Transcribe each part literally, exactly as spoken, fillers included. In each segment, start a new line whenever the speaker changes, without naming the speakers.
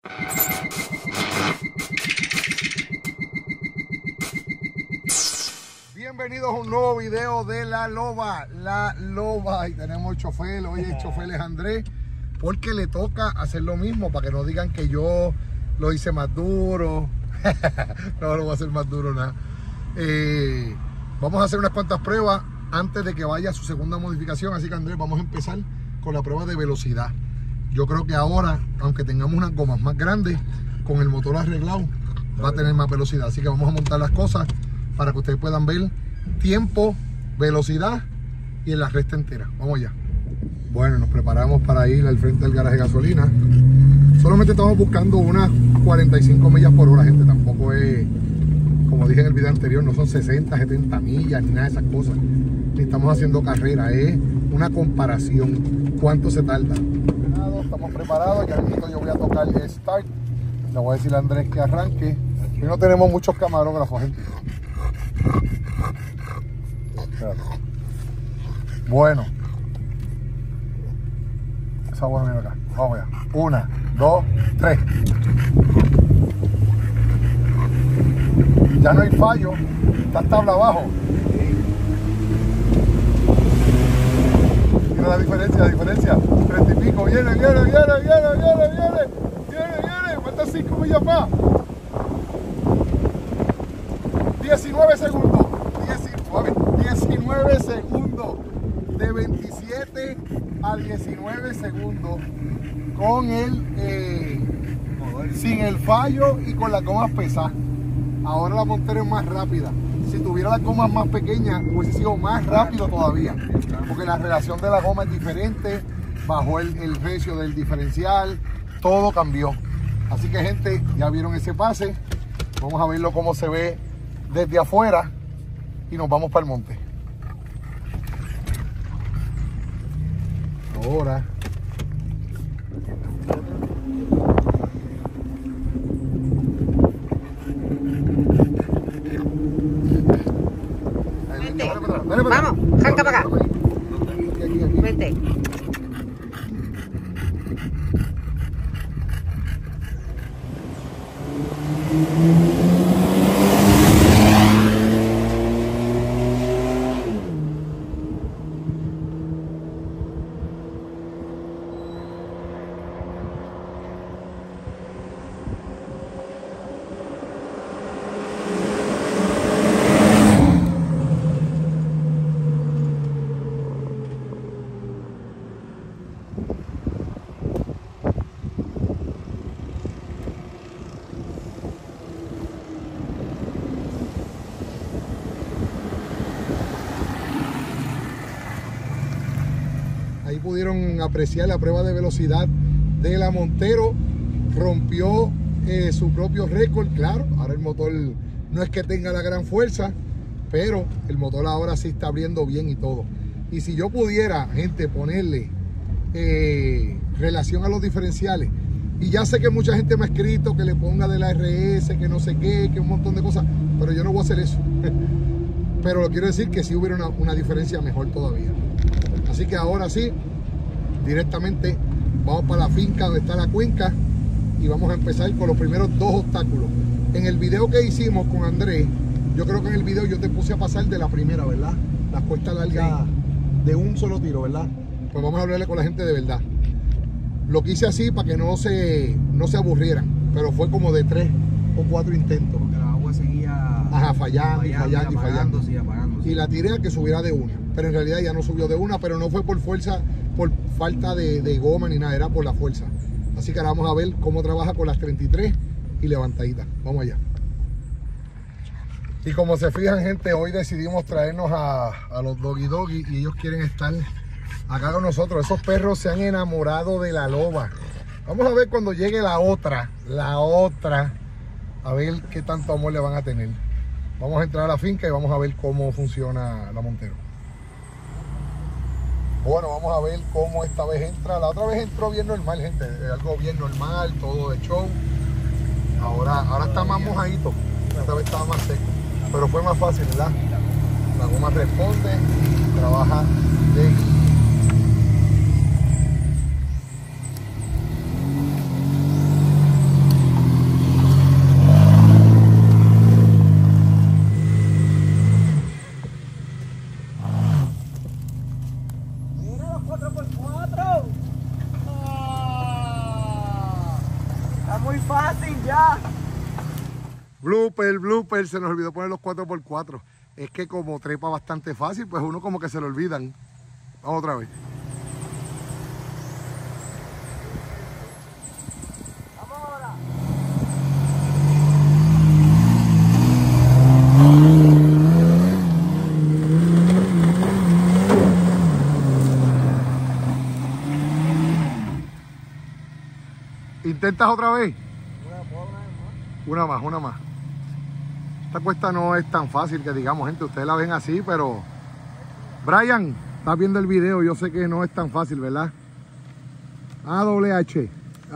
Bienvenidos a un nuevo video de La Loba, La Loba. Y tenemos el chofer, hoy el chofer es Andrés, porque le toca hacer lo mismo, para que no digan que yo lo hice más duro. No lo voy a hacer más duro, nada. Eh, vamos a hacer unas cuantas pruebas antes de que vaya a su segunda modificación. Así que Andrés, vamos a empezar con la prueba de velocidad. Yo creo que ahora, aunque tengamos unas gomas más grandes, con el motor arreglado, va a tener más velocidad. Así que vamos a montar las cosas para que ustedes puedan ver tiempo, velocidad y en la recta entera. Vamos allá. Bueno, nos preparamos para ir al frente del garaje de gasolina. Solamente estamos buscando unas cuarenta y cinco millas por hora, gente. Tampoco es, como dije en el video anterior, no son sesenta, setenta millas ni nada de esas cosas. Ni estamos haciendo carrera, es una comparación. ¿Cuánto se tarda? Estamos preparados, ya mismo yo voy a tocar el start. Le voy a decir a Andrés que arranque. Hoy no tenemos muchos camarógrafos, gente. Bueno, esa buena viene acá. Vamos allá. Una, dos, tres. Ya no hay fallo. Está tabla abajo. Mira la diferencia, la diferencia. Treinta y pico. Viene, viene, viene, viene, viene, viene. Viene, viene. Falta cinco millas más. diecinueve segundos. diecinueve segundos. De veintisiete a diecinueve segundos. Con el eh, sin el fallo y con las gomas pesadas. Ahora la Montero es más rápida. Si tuviera las gomas más pequeñas, hubiese sido más rápido todavía. Porque la relación de la goma es diferente. Bajó el, el precio del diferencial. Todo cambió. Así que, gente, ya vieron ese pase. Vamos a verlo cómo se ve desde afuera. Y nos vamos para el monte. Ahora.
Vente. Vamos, arranca para acá. Vente.
Ahí pudieron apreciar la prueba de velocidad de la Montero. Rompió eh, su propio récord, claro. Ahora el motor no es que tenga la gran fuerza, pero el motor ahora sí está abriendo bien y todo. Y si yo pudiera, gente, ponerle eh, relación a los diferenciales, y ya sé que mucha gente me ha escrito que le ponga de la R S, que no sé qué, que un montón de cosas, pero yo no voy a hacer eso. Pero lo quiero decir que sí hubiera una, una diferencia mejor todavía. Así que ahora sí, directamente vamos para la finca donde está la cuenca y vamos a empezar con los primeros dos obstáculos. En el video que hicimos con Andrés, yo creo que en el video yo te puse a pasar de la primera, ¿verdad? Las cuestas largas de un solo tiro, ¿verdad? Pues vamos a hablarle con la gente de verdad. Lo quise así para que no se, no se aburrieran, pero fue como de tres o cuatro intentos.
Porque la agua seguía
Ajá, fallando, fallando y fallando y fallando.
Y, apagándose.
Y la tiré a que subiera de una, pero en realidad ya no subió de una, pero no fue por fuerza, por falta de, de goma ni nada, era por la fuerza. Así que ahora vamos a ver cómo trabaja con las treinta y tres y levantaditas. Vamos allá. Y como se fijan, gente, hoy decidimos traernos a, a los Doggy Doggy y ellos quieren estar acá con nosotros. Esos perros se han enamorado de la Loba. Vamos a ver cuando llegue la otra, la otra, a ver qué tanto amor le van a tener. Vamos a entrar a la finca y vamos a ver cómo funciona la Montero. Bueno, vamos a ver cómo esta vez entra. La otra vez entró bien normal, gente. Algo bien normal, todo de show. Ahora, ahora está más mojadito. Esta vez estaba más seco. Pero fue más fácil, ¿verdad? La goma responde, trabaja de...
muy fácil ya.
Blooper, blooper, se nos olvidó poner los cuatro por cuatro. Es que como trepa bastante fácil, pues uno como que se lo olvidan. Vamos otra vez.
Vamos ahora.
¿Intentas otra vez?
Una, ¿puedo una vez más?
Una más, una más. Esta cuesta no es tan fácil que digamos, gente, ustedes la ven así, pero... Brian, estás viendo el video, yo sé que no es tan fácil, ¿verdad? A doble H.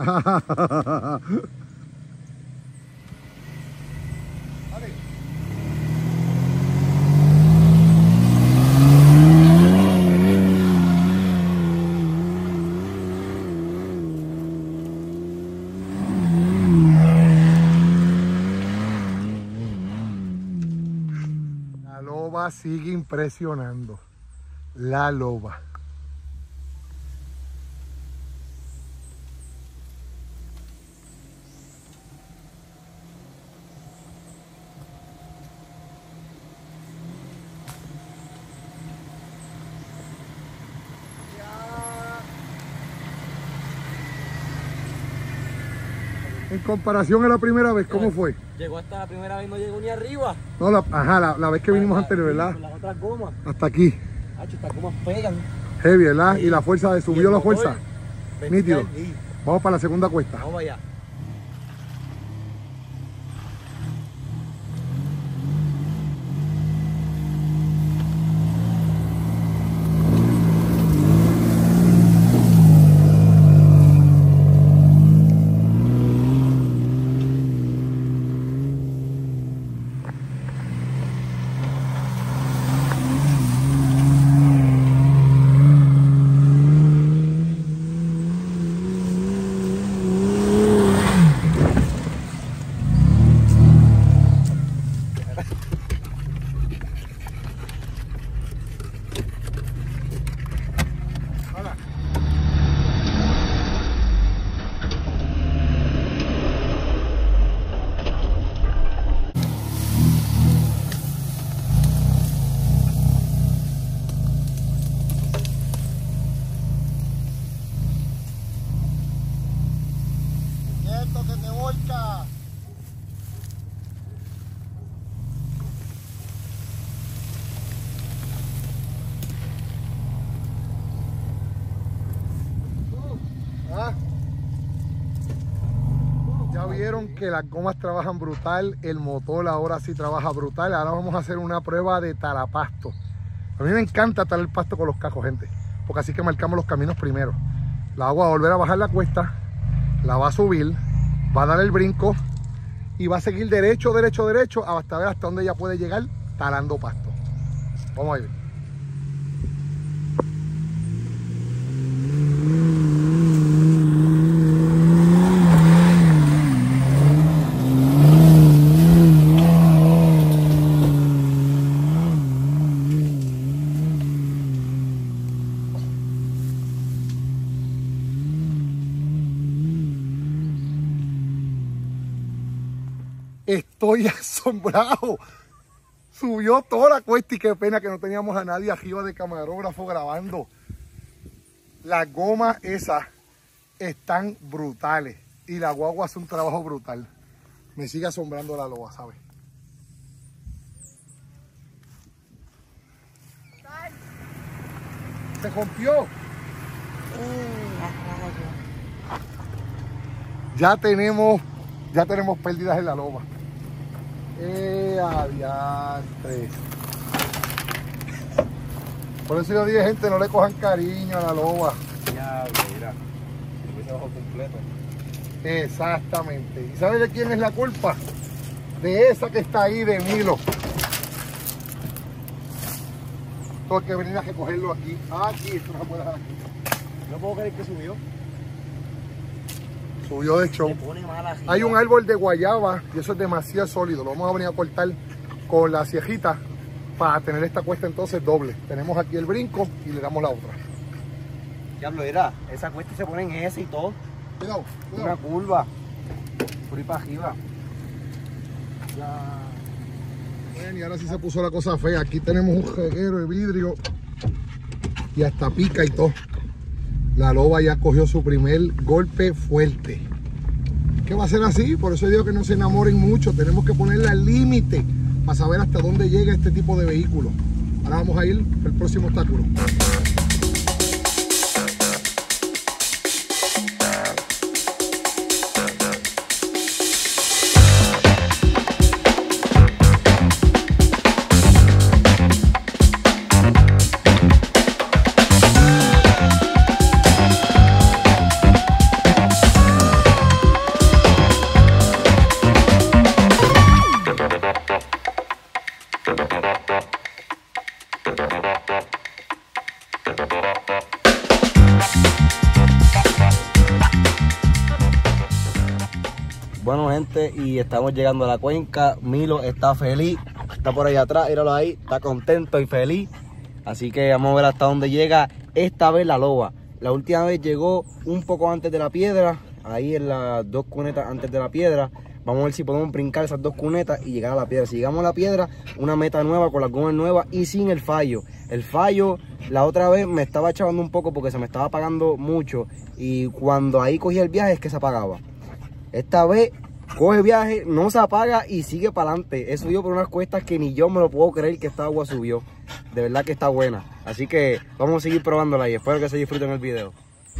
La loba sigue impresionando. La loba. En comparación a la primera vez, ¿cómo fue?
Llegó hasta la primera vez, no llegó ni arriba.
No, la, ajá, la, la vez que vinimos anterior, ¿verdad?
Con las otras gomas.
Hasta aquí.
Hacho, estas gomas pegan.
Heavy, ¿verdad?
Sí.
Y la fuerza, de
Y
subió
el
la
motor,
fuerza.
ven,
Nítido.
sí.
Vamos para la segunda cuesta.
Vamos allá.
Quieto, que te volca. ¿Ah? Ya vieron que las gomas trabajan brutal, el motor ahora sí trabaja brutal. Ahora vamos a hacer una prueba de talapasto. A mí me encanta talar el pasto con los cajos, gente, porque así que marcamos los caminos primero. La agua va a volver a bajar la cuesta, la va a subir, va a dar el brinco y va a seguir derecho, derecho, derecho hasta ver hasta dónde ella puede llegar talando pasto. Vamos a ir. Estoy asombrado. Subió toda la cuesta y qué pena que no teníamos a nadie arriba de camarógrafo grabando. Las gomas esas están brutales y la guagua hace un trabajo brutal. Me sigue asombrando la loba, ¿sabes? Se rompió. Ya tenemos, ya tenemos pérdidas en la loba. Eh, adiantre. Por eso yo dije, gente, no le cojan cariño a la loba.
Ya, mira. Ese bajo completo.
Exactamente. ¿Y sabe de quién es la culpa? De esa que está ahí, de Milo. Tengo que venir a recogerlo aquí. Aquí, esto no se puede dejar aquí.
No puedo creer que subió.
Subió de show.
Se pone mala arriba.
Hay un árbol de guayaba y eso es demasiado sólido. Lo vamos a venir a cortar con la ciejita para tener esta cuesta entonces doble. Tenemos aquí el brinco y le damos la otra.
Diablo, era. Esa cuesta se pone en ese y todo.
Cuidado,
Una
cuidado.
curva.
Por ahí para arriba.
Ya. Bueno, y ahora sí se puso la cosa fea. Aquí tenemos un reguero de vidrio y hasta pica y todo. La loba ya cogió su primer golpe fuerte. ¿Qué va a ser así? Por eso digo que no se enamoren mucho. Tenemos que ponerle al límite para saber hasta dónde llega este tipo de vehículo. Ahora vamos a ir al próximo obstáculo.
Bueno, gente, y estamos llegando a la cuenca. Milo está feliz, está por ahí atrás, míralo ahí, está contento y feliz. Así que vamos a ver hasta dónde llega esta vez la loba. La última vez llegó un poco antes de la piedra, ahí en las dos cunetas antes de la piedra. Vamos a ver si podemos brincar esas dos cunetas y llegar a la piedra. Si llegamos a la piedra, una meta nueva con las gomas nuevas y sin el fallo. El fallo, la otra vez me estaba chavando un poco porque se me estaba apagando mucho. Y cuando ahí cogía el viaje es que se apagaba. Esta vez coge viaje, no se apaga y sigue para adelante. He subido por unas cuestas que ni yo me lo puedo creer que esta agua subió. De verdad que está buena. Así que vamos a seguir probándola y espero que se disfruten el video.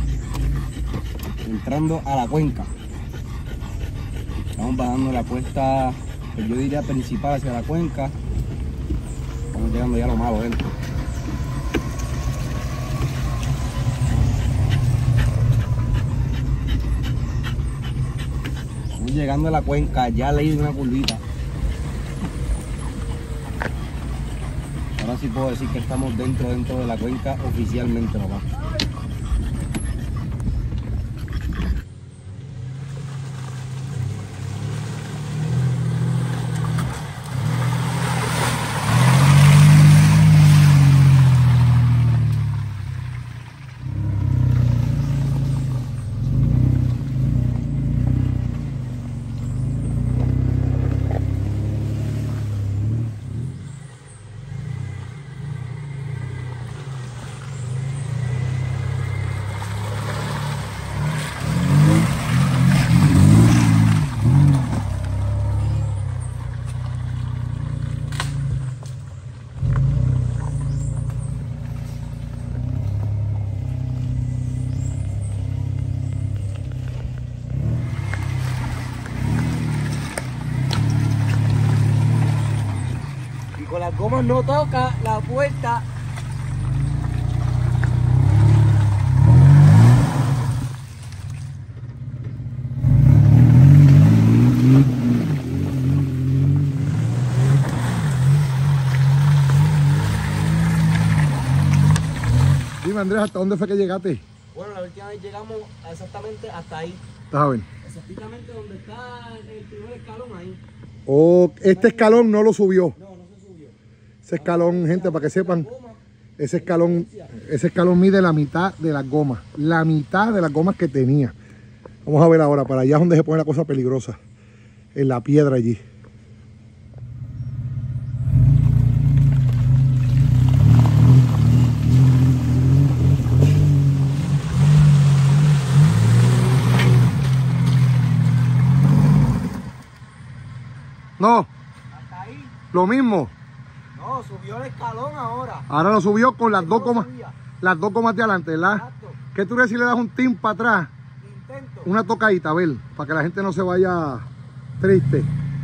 Entrando a la cuenca. Estamos bajando la cuesta, pues yo diría principal hacia la cuenca. Estamos llegando ya a lo malo dentro. Llegando a la cuenca, ya leí una curvita. Ahora sí puedo decir que estamos dentro dentro de la cuenca oficialmente, papá. Con las gomas no toca la puerta.
Dime, Andrés, ¿hasta dónde fue que llegaste?
Bueno, la última vez llegamos exactamente hasta ahí.
¿Estás a ver?
Exactamente donde está el primer escalón ahí.
Oh, este escalón no lo subió.
No, no se subió.
Ese escalón, gente, para que sepan, ese escalón, ese escalón mide la mitad de las gomas. La mitad de las gomas que tenía. Vamos a ver ahora, para allá es donde se pone la cosa peligrosa. En la piedra allí. No,
Hasta ahí.
lo mismo.
No, subió el escalón ahora.
Ahora lo subió con las dos
No
gomas,
subía.
las dos gomas de adelante, ¿verdad?
Exacto.
¿Qué tú crees si le das un tim para atrás?
Intento.
Una tocadita, a ver, para que la gente no se vaya triste.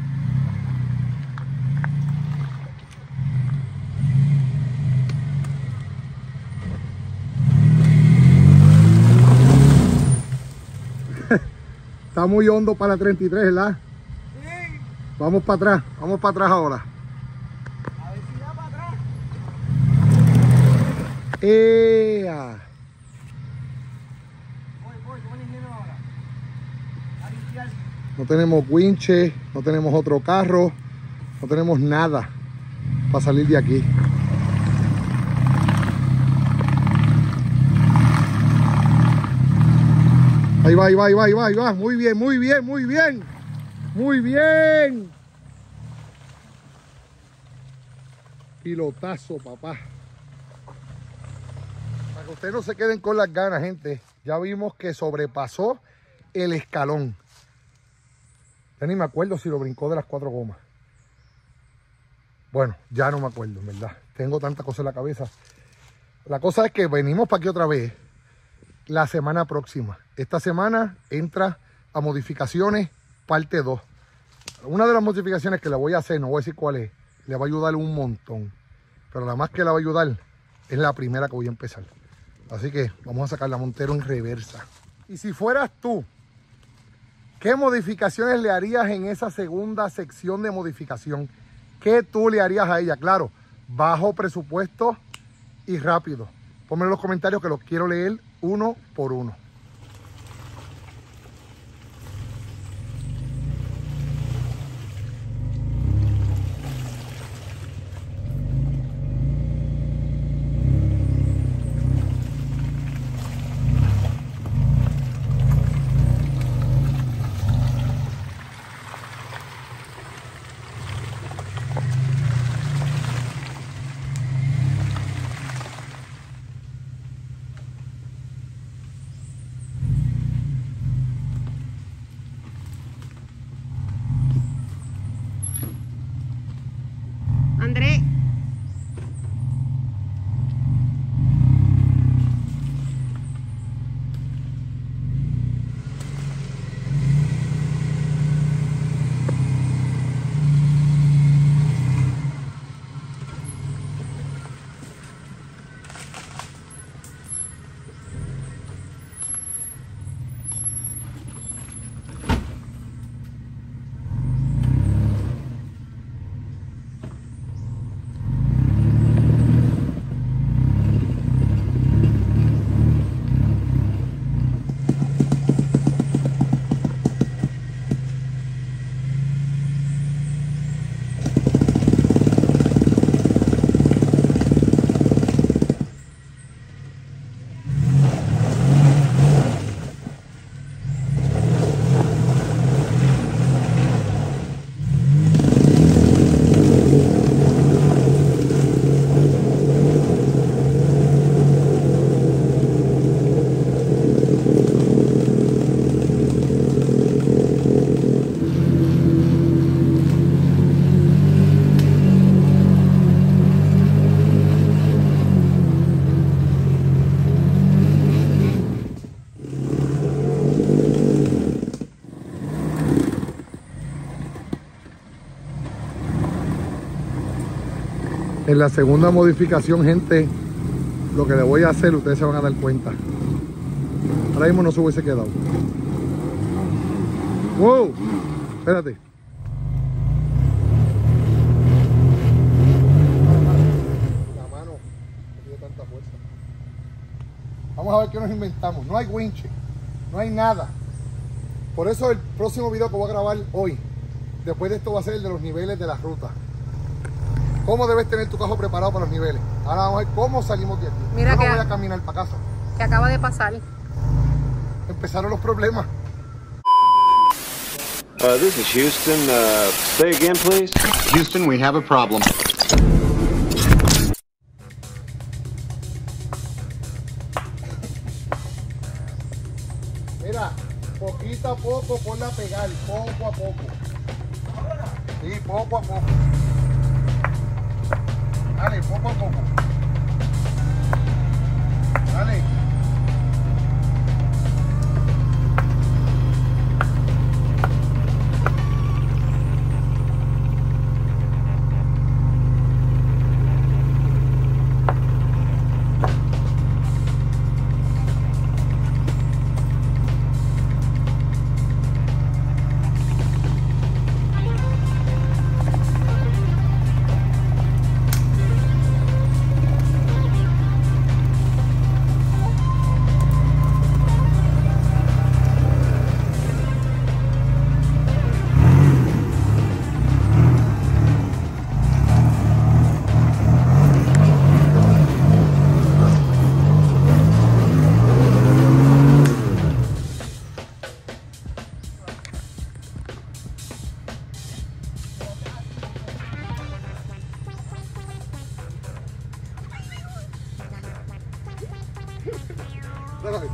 Está muy hondo para la treinta y tres, ¿verdad?
Sí.
Vamos para atrás, vamos para atrás ahora.
A ver si da para atrás.
¡Ea!
Voy, voy, ¿cómo le hicieron ahora? A limpiar.
No tenemos winche, no tenemos otro carro, no tenemos nada para salir de aquí. Ahí va, ahí va, ahí va, ahí va, ahí va. Muy bien, muy bien, muy bien. Muy bien. Pilotazo, papá. Para que ustedes no se queden con las ganas, gente. Ya vimos que sobrepasó el escalón. Ya ni me acuerdo si lo brincó de las cuatro gomas. Bueno, ya no me acuerdo, en verdad. Tengo tantas cosas en la cabeza. La cosa es que venimos para aquí otra vez la semana próxima. Esta semana entra a modificaciones parte dos. Una de las modificaciones que le voy a hacer, no voy a decir cuál es, le va a ayudar un montón. Pero la más que le va a ayudar es la primera que voy a empezar. Así que vamos a sacar la Montero en reversa. Y si fueras tú, ¿qué modificaciones le harías en esa segunda sección de modificación? ¿Qué tú le harías a ella? Claro, bajo presupuesto y rápido. Ponme en los comentarios que los quiero leer uno por uno.
Andrés.
En la segunda modificación, gente, lo que le voy a hacer, ustedes se van a dar cuenta. Ahora mismo no se hubiese quedado. ¡Wow! Espérate. La mano no tiene tanta fuerza. Vamos a ver qué nos inventamos. No hay winche, no hay nada. Por eso el próximo video que voy a grabar hoy, después de esto, va a ser el de los niveles de la ruta. ¿Cómo debes tener tu carro preparado para los niveles? Ahora vamos a ver cómo salimos de aquí.
Mira
Yo no
que
voy a caminar para casa.
Que acaba de pasar.
Empezaron los problemas.
Uh, this is Houston. Uh, say again, please.
Houston, we have a problem.
Mira, poquito a poco ponla a pegar, poco a poco. Sí, poco a poco. Dale, poco a poco. Dale. Dale.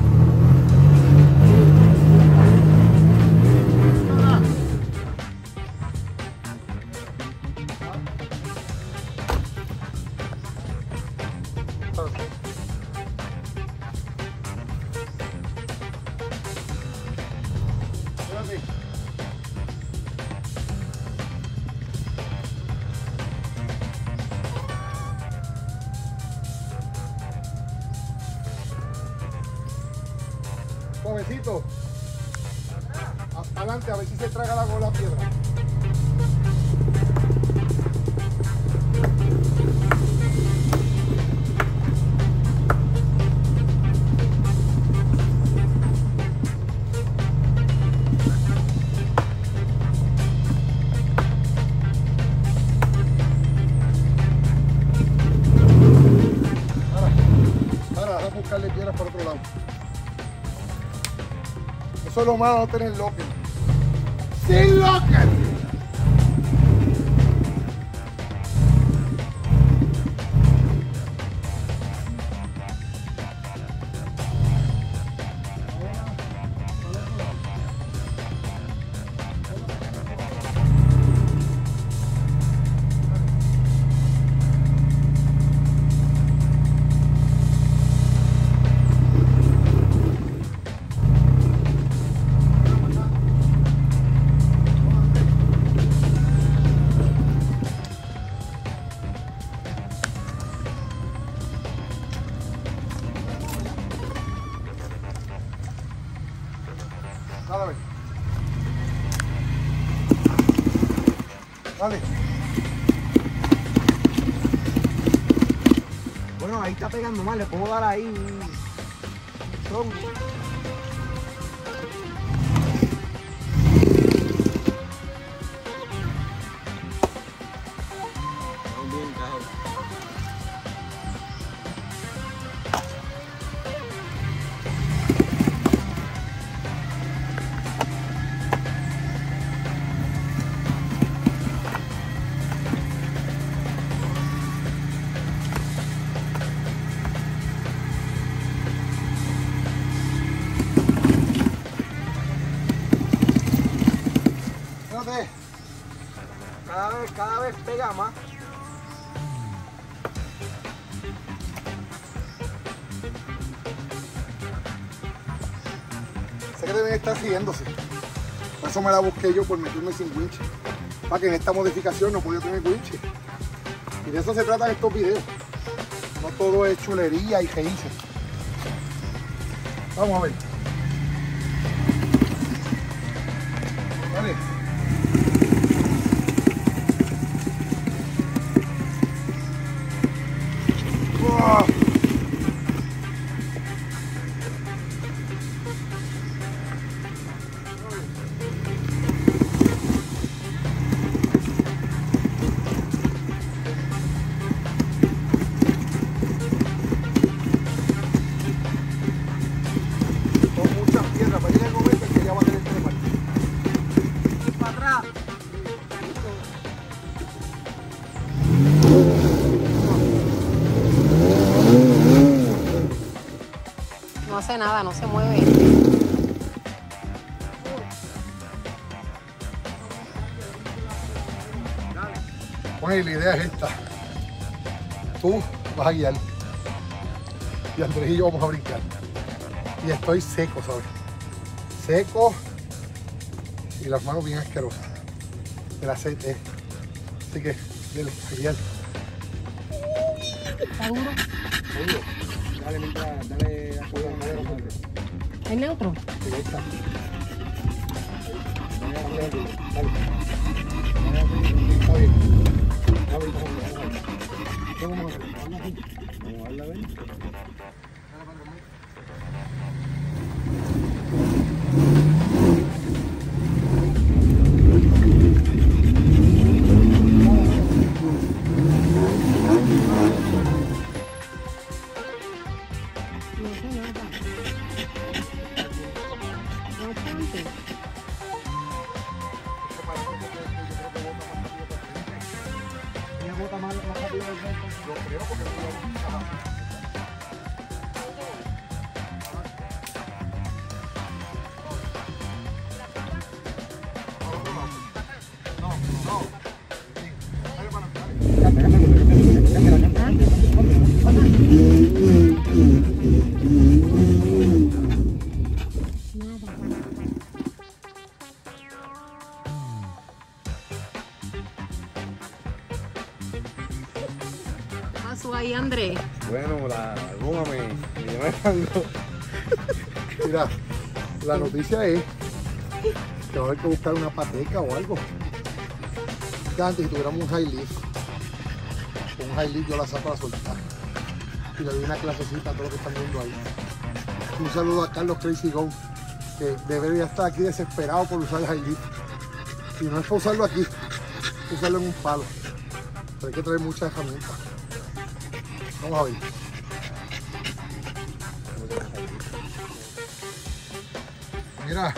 Suavecito. Adelante, a ver si se traga la con la piedra. Ahora, ahora, vamos a buscarle piedras por otro lado. Eso es lo malo, no tener locker. ¡Sin locker! Dale, dale.
Bueno, ahí está pegando mal, le puedo dar ahí un tronco.
Fíjate.
Cada vez, cada vez pega más.
Sé que deben estar riéndose. Por eso me la busqué yo por meterme sin winch. Para que en esta modificación no podía tener winch. Y de eso se tratan estos videos. No todo es chulería y reírse. Vamos a ver. Vale. ¡Wow! Con muchas piedras, para llegar el momento en que ya va a tener que repartir.
Y para atrás.
No hace nada, no se mueve.
Bueno, y la idea es esta. Tú vas a guiar. Y Andrés y yo vamos a brincar. Y estoy seco, ¿sabes? Seco. Y las manos bien asquerosas. El aceite. Así que, dale, a guiar.
¿Está duro?
Dale, mientras, dale a fuego, dale a fuego.
¿Es neutro?
Sí, ahí está.
Dale, dale, dale.
Está bien.
Dale, dale. Vamos a darle a ver.
No hace nada. No tanto.
Ella bota más más rápido del viento.
Yo creo porque no lo vamos a
¿Qué pasó ahí, Andrés?
Bueno, la goma me, me dio algo.
Mira, la noticia es que va a haber que buscar una pateca o algo. Que antes, si tuviéramos un high lift, con un high lift yo la saco a la soltar. Y le doy una clasecita a todos los que están viendo ahí. Un saludo a Carlos Crazy Go, que debería estar aquí desesperado por usar el high lift. Y no es para usarlo aquí, es usarlo en un palo. Pero hay que traer muchas herramientas. Vamos a ver. Mira.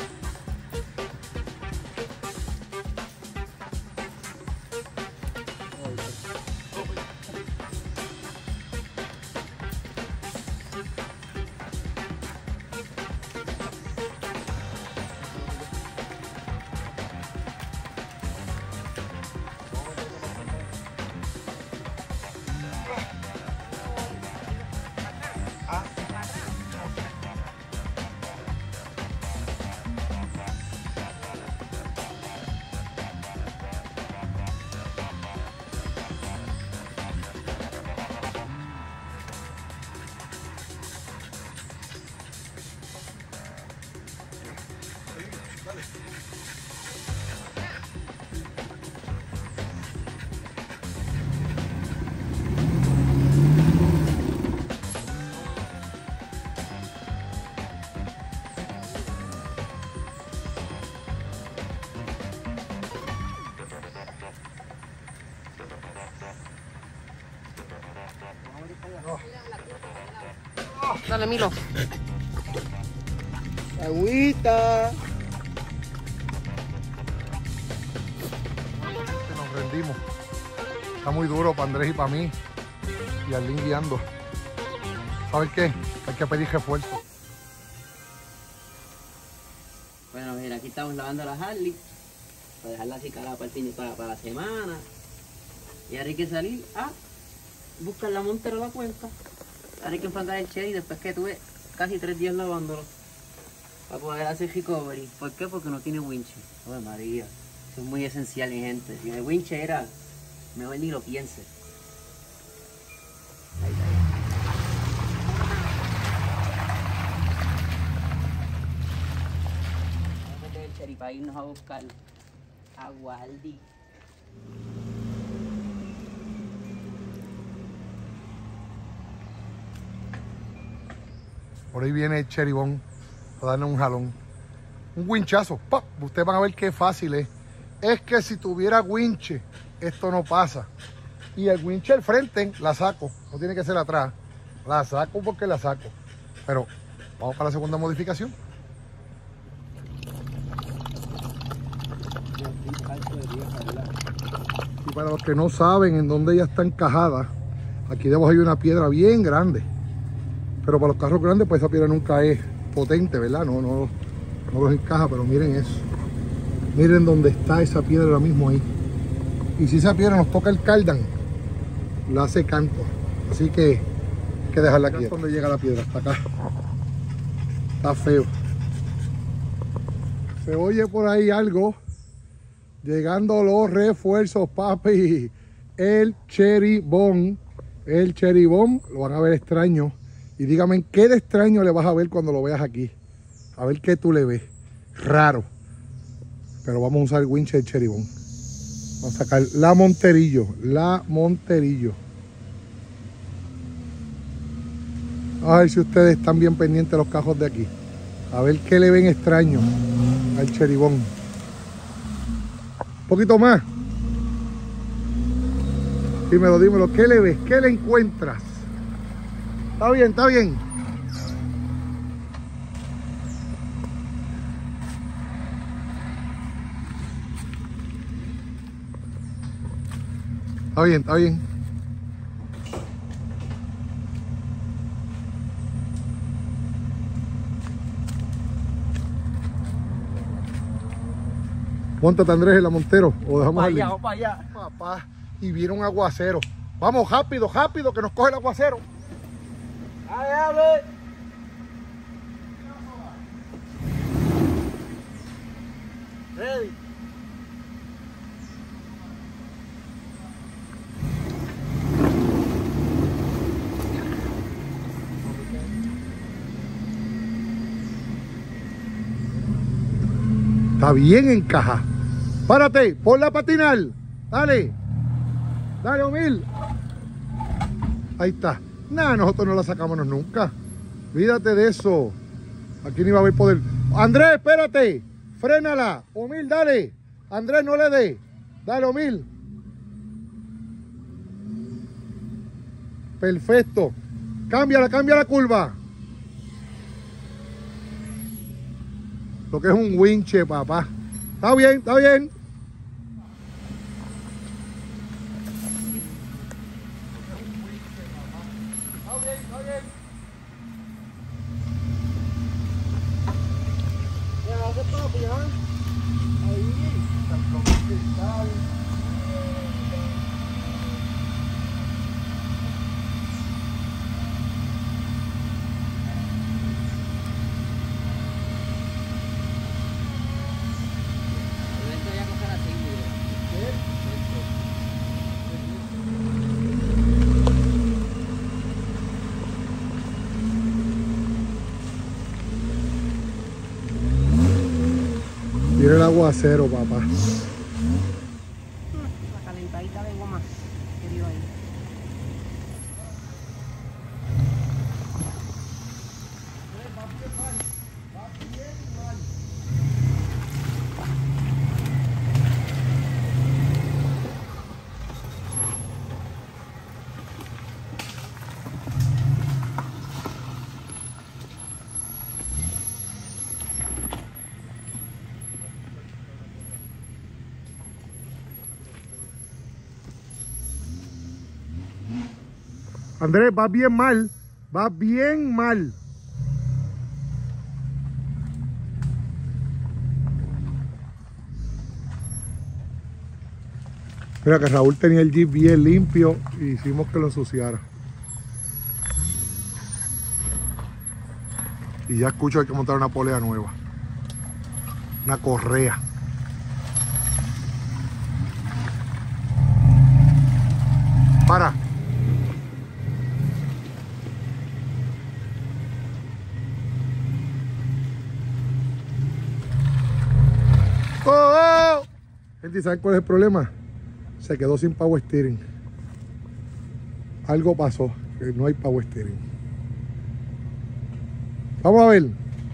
Dale, Milo.
Agüita.
Nos rendimos. Está muy duro para Andrés y para mí. Y Arlín guiando. ¿Sabes qué? Hay que pedir refuerzo.
Bueno, mira, aquí estamos lavando la Harley. Para dejarla así calada para, el fin de- para, para la semana. Y ahora hay que salir a buscar la montera a la cuenca. Ahora hay que enfangar el Cherry después que tuve casi tres días lavándolo. Para poder hacer recovery. ¿Por qué? Porque no tiene winche. Ay, María. Eso es muy esencial, mi gente. Si el winche era, mejor ni lo piense. Ahí está. Vamos a meter el Cherry para irnos a buscar agua al día.
Por ahí viene el cheribón a darnos un jalón. Un winchazo. ¡Pap! Ustedes van a ver qué fácil es. Es que si tuviera winche, esto no pasa. Y el winche al frente la saco. No tiene que ser atrás. La saco porque la saco. Pero vamos para la segunda modificación. Y para los que no saben en dónde ella está encajada, aquí debajo hay una piedra bien grande. Pero para los carros grandes, pues esa piedra nunca es potente, ¿verdad? No, no, no los encaja, pero miren eso. Miren dónde está esa piedra ahora mismo ahí. Y si esa piedra nos toca el cardan, la hace canto. Así que hay que dejarla aquí. ¿Dónde llega la piedra? Hasta acá. Está feo. Se oye por ahí algo. Llegando los refuerzos, papi. El cheribón. El cheribón. Lo van a ver extraño. Y dígame, ¿qué de extraño le vas a ver cuando lo veas aquí? A ver qué tú le ves. Raro. Pero vamos a usar el winch del cheribón. Vamos a sacar la Monterillo. La Monterillo. A ver si ustedes están bien pendientes de los cajos de aquí. A ver qué le ven extraño al cheribón. Un poquito más. Dímelo, dímelo. ¿Qué le ves? ¿Qué le encuentras? Está bien, está bien. Está bien, está bien. Móntate, Andrés, en la Montero. O dejamos
Para
al
allá,
link.
vamos para allá.
Papá, y viene un aguacero. Vamos, rápido, rápido, que nos coge el aguacero.
¡Dale, dale! Ready.
Está bien en caja. Párate, ponla a patinar. Dale. Dale, Omil. Ahí está. Nada, nosotros no la sacamos nunca. Olvídate de eso. Aquí ni va a haber poder. Andrés, espérate. Frénala. Omil, dale. Andrés, no le dé. Dale, Omil. Perfecto. Cámbiala, cambia la curva. Lo que es un winche, papá. Está bien, está bien. Está bien, está bien. Ya, hace papi, ¿ah? Ahí.
Esto ya coger así, mira.
Tiene el aguacero, papá.
La calentadita de goma que dio ahí.
Andrés, va bien mal. Va bien mal. Mira que Raúl tenía el Jeep bien limpio y hicimos que lo ensuciara. Y ya escucho que hay que montar una polea nueva. Una correa. Para. ¡Oh, oh! Gente, ¿saben cuál es el problema? Se quedó sin power steering. Algo pasó, que no hay power steering. Vamos a ver.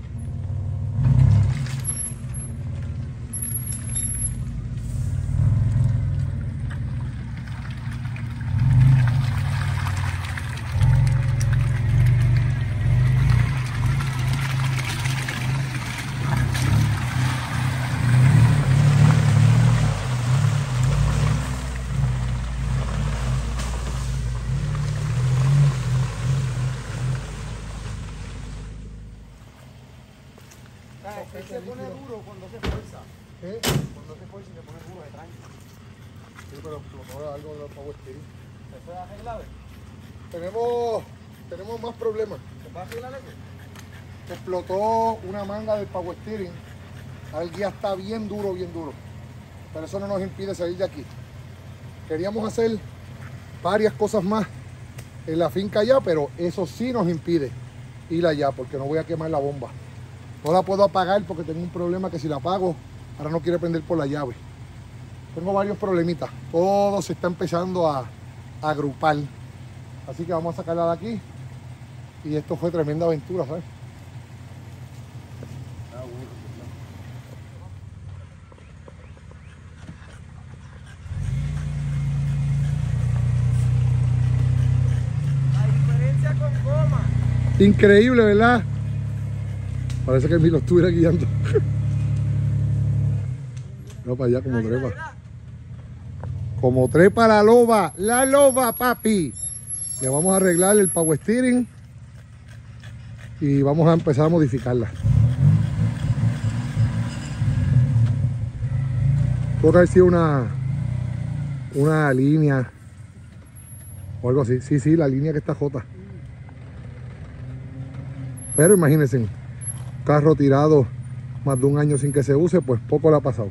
Él se pone duro cuando se fuerza.
¿Eh?
Cuando se fuerza se pone duro de tranca.
Sí, pero explotó algo de los power steering.
¿Se puede arreglar?
Tenemos, tenemos más problemas.
¿Se puede arreglar eso?
Explotó una manga del power steering. El guía está bien duro, bien duro. Pero eso no nos impide salir de aquí. Queríamos hacer varias cosas más en la finca allá, pero eso sí nos impide ir allá porque no voy a quemar la bomba. No la puedo apagar porque tengo un problema que si la apago, ahora no quiere prender por la llave. Tengo varios problemitas. Todo se está empezando a, a agrupar. Así que vamos a sacarla de aquí. Y esto fue tremenda aventura, ¿sabes?
La diferencia con goma.
Increíble, ¿verdad? Parece que Milo estuviera guiando. No, para allá como trepa. Como trepa la loba. La loba, papi. Le vamos a arreglar el power steering. Y vamos a empezar a modificarla. Puede haber sido una, una línea o algo así. Sí, sí, la línea que está jota. Pero imagínense, carro tirado más de un año sin que se use, pues poco le ha pasado.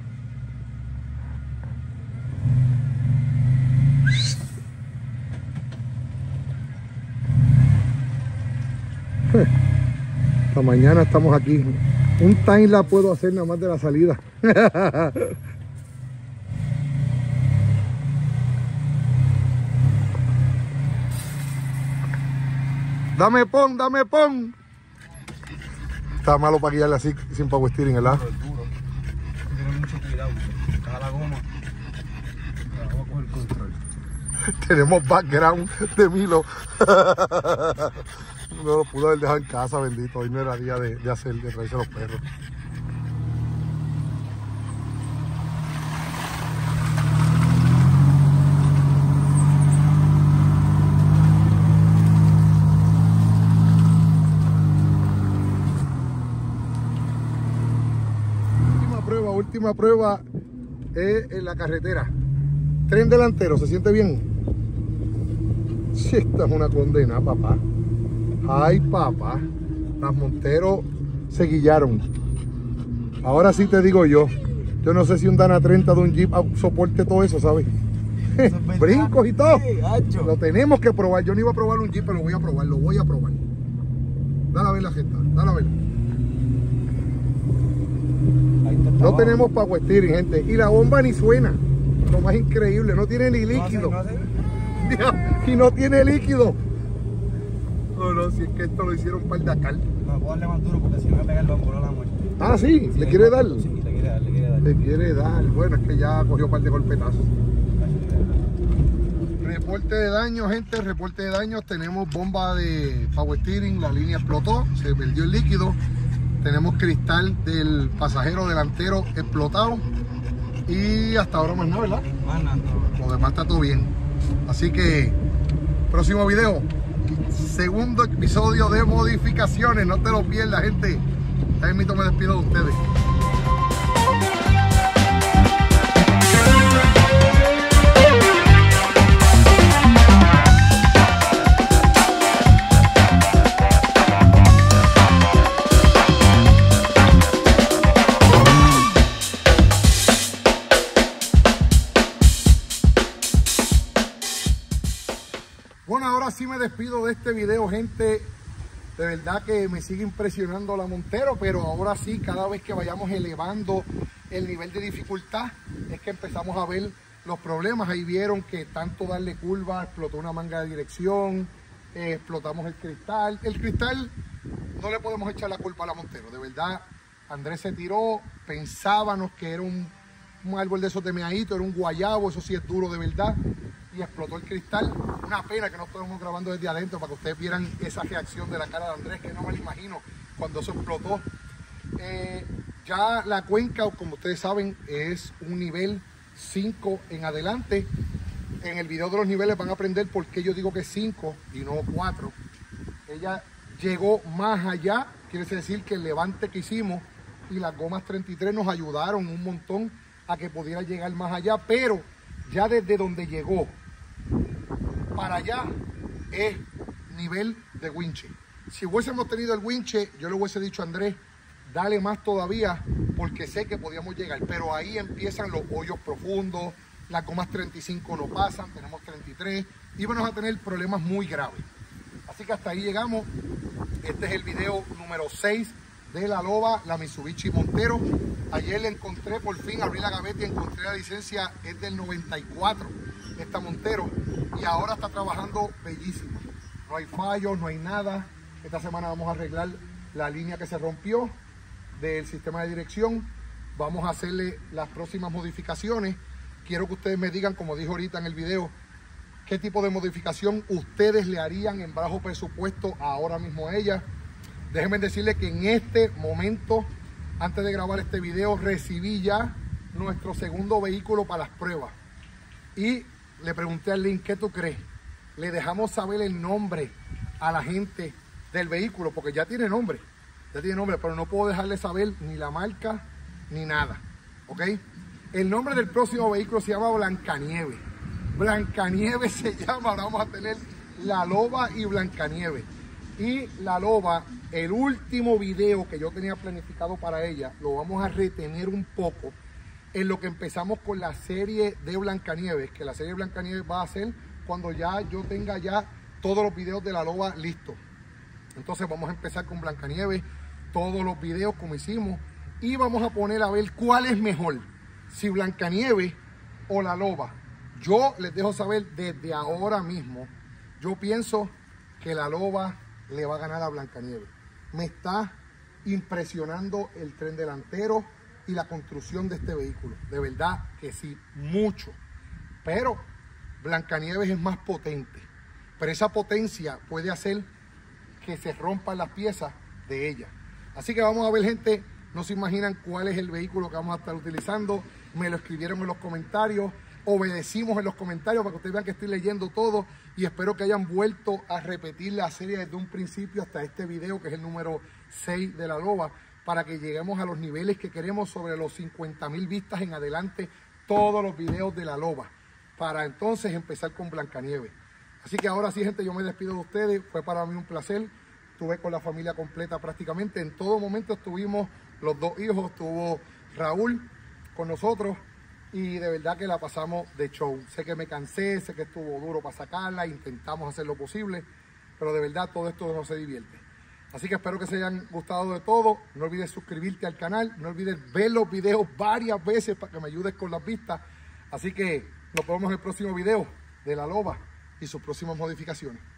Esta mañana estamos aquí. Un time la puedo hacer nada más de la salida. Dame pon, dame pon. Está malo para guiarle así sin power steering, ¿verdad?
Pero es duro. Tiene mucho cuidado. Está la goma. Vamos a coger control.
Tenemos background de Milo. No lo pude haber dejado en casa, bendito. Hoy no era día de, de hacer, de traerse los perros. Última prueba, última prueba es en la carretera. Tren delantero, ¿se siente bien? Sí, esta es una condena, papá. Ay, papá, las Monteros se guillaron. Ahora sí te digo yo, yo no sé si un Dana treinta de un Jeep soporte todo eso, ¿sabes? Brincos y todo. Lo tenemos que probar. Yo no iba a probar un Jeep, pero lo voy a probar, lo voy a probar. Dale a ver la jeta, dale a ver. No tenemos power steering, gente. Y la bomba ni suena. Lo más increíble, no tiene ni líquido.
No hace, no hace.
Y no tiene líquido. No, no, si es que esto lo hicieron par de acá.
No, puedo darle más duro porque si no me pega el bambolo a la muerte.
Ah, sí,
Sí,
¿le quiere dar?
Sí, le quiere dar, le quiere dar.
Le quiere dar. Bueno, es que ya cogió par de golpetazos. Reporte de daño, gente, reporte de daños. Tenemos bomba de power steering, la línea explotó, se perdió el líquido. Tenemos cristal del pasajero delantero explotado. Y hasta ahora más nada, ¿verdad?
Más nada.
Lo demás está todo bien. Así que, próximo video. Segundo episodio de modificaciones, no te lo pierdas, gente. Ya mismo me despido de ustedes. Bueno, ahora sí me despido de este video, gente. De verdad que me sigue impresionando la Montero, pero ahora sí, cada vez que vayamos elevando el nivel de dificultad, es que empezamos a ver los problemas. Ahí vieron que tanto darle curva, explotó una manga de dirección, eh, explotamos el cristal. El cristal no le podemos echar la culpa a la Montero, de verdad. Andrés se tiró, pensábamos que era un, un árbol de esos de meadito, era un guayabo, eso sí es duro de verdad. Y explotó el cristal. Una pena que no estemos grabando desde adentro para que ustedes vieran esa reacción de la cara de Andrés, que no me lo imagino cuando eso explotó. Eh, ya la cuenca, como ustedes saben, es un nivel cinco en adelante. En el video de los niveles van a aprender por qué yo digo que es cinco y no cuatro. Ella llegó más allá, quiere decir que el levante que hicimos y las gomas treinta y tres nos ayudaron un montón a que pudiera llegar más allá, pero ya desde donde llegó para allá es nivel de winche. Si hubiésemos tenido el winche, yo le hubiese dicho a Andrés, dale más todavía, porque sé que podíamos llegar, pero ahí empiezan los hoyos profundos, las gomas treinta y cinco no pasan, tenemos treinta y tres, íbamos a tener problemas muy graves. Así que hasta ahí llegamos. Este es el video número seis de la Loba, la Mitsubishi Montero. Ayer le encontré, por fin abrí la gaveta y encontré la licencia, es del noventa y cuatro, esta Montero, y ahora está trabajando bellísimo. No hay fallos, no hay nada. Esta semana vamos a arreglar la línea que se rompió del sistema de dirección. Vamos a hacerle las próximas modificaciones. Quiero que ustedes me digan, como dijo ahorita en el video, qué tipo de modificación ustedes le harían en bajo presupuesto ahora mismo a ella. Déjenme decirles que en este momento, antes de grabar este video, recibí ya nuestro segundo vehículo para las pruebas. Y le pregunté a Lynn, ¿qué tú crees? Le dejamos saber el nombre a la gente del vehículo, porque ya tiene nombre, ya tiene nombre, pero no puedo dejarle saber ni la marca ni nada, ¿ok? El nombre del próximo vehículo se llama Blancanieves. Blancanieves se llama, ahora vamos a tener la Loba y Blancanieves. Y la Loba, el último video que yo tenía planificado para ella, lo vamos a retener un poco en lo que empezamos con la serie de Blancanieves, que la serie de Blancanieves va a ser cuando ya yo tenga ya todos los videos de la Loba listos. Entonces vamos a empezar con Blancanieves, todos los videos como hicimos, y vamos a poner a ver cuál es mejor, si Blancanieves o la Loba. Yo les dejo saber desde ahora mismo, yo pienso que la Loba le va a ganar a Blancanieves. Me está impresionando el tren delantero y la construcción de este vehículo. De verdad que sí, mucho. Pero Blancanieves es más potente. Pero esa potencia puede hacer que se rompan las piezas de ella. Así que vamos a ver, gente. No se imaginan cuál es el vehículo que vamos a estar utilizando. Me lo escribieron en los comentarios. Obedecimos en los comentarios para que ustedes vean que estoy leyendo todo. Y espero que hayan vuelto a repetir la serie desde un principio hasta este video, que es el número seis de la Loba, para que lleguemos a los niveles que queremos, sobre los cincuenta mil vistas en adelante, todos los videos de la Loba, para entonces empezar con Blancanieves. Así que ahora sí, gente, yo me despido de ustedes. Fue para mí un placer. Estuve con la familia completa prácticamente. En todo momento estuvimos los dos hijos, estuvo Raúl con nosotros y de verdad que la pasamos de show. Sé que me cansé, sé que estuvo duro para sacarla, intentamos hacer lo posible, pero de verdad todo esto no se divierte. Así que espero que se hayan gustado de todo. No olvides suscribirte al canal, no olvides ver los videos varias veces para que me ayudes con las vistas. Así que nos vemos en el próximo video de la Loba y sus próximas modificaciones.